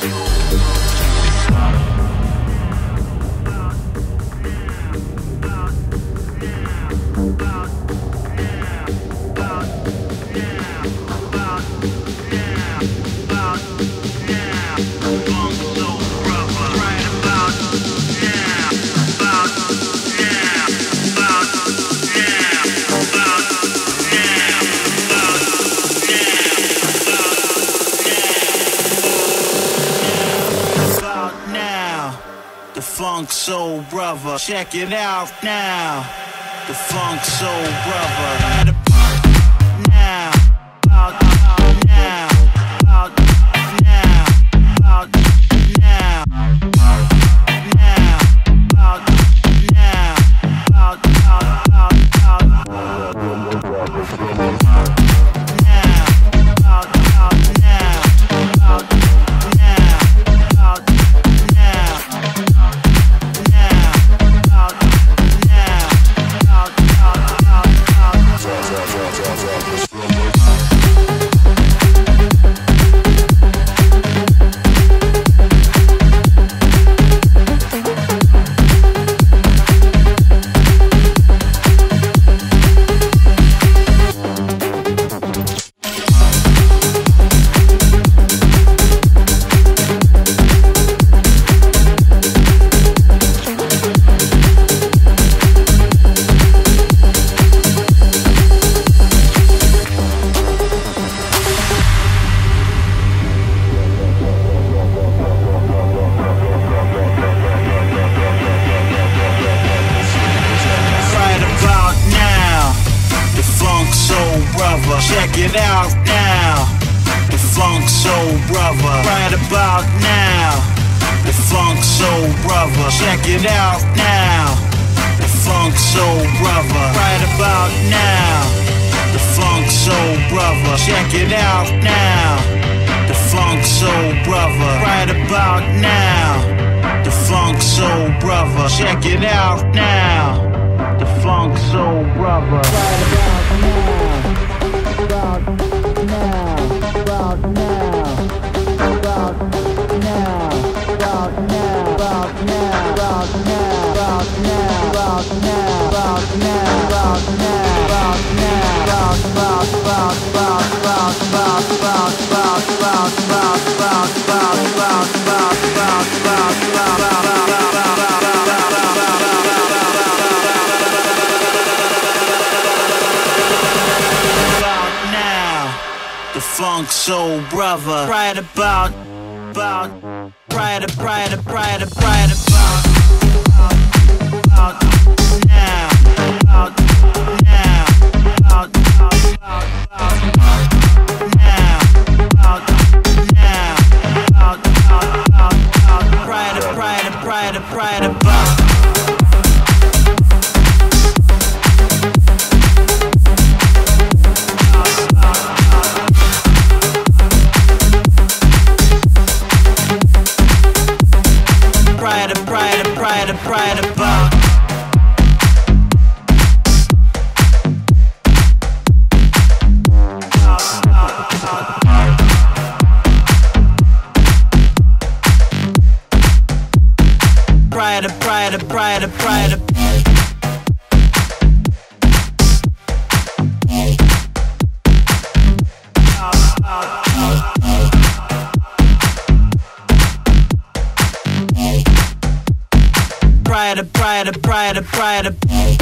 Funk Soul Brother, check it out now. The Funk Soul Brother, right about now, about now, about now, about now, now, about now, check it out now. The Funk Soul Brother, right about now. The Funk Soul Brother, check it out now. The Funk Soul Brother, right about now. The Funk Soul Brother, check it out now. The Funk Soul Brother, right about now. The Funk Soul Brother, check it out now. The Funk Soul Brother, right about now. About now, about now, about now, about now, about now, about now, about now, about now, about now, about the Funk Soul Brother, right about right about now, about now, about now, about now, right about. Right about pride.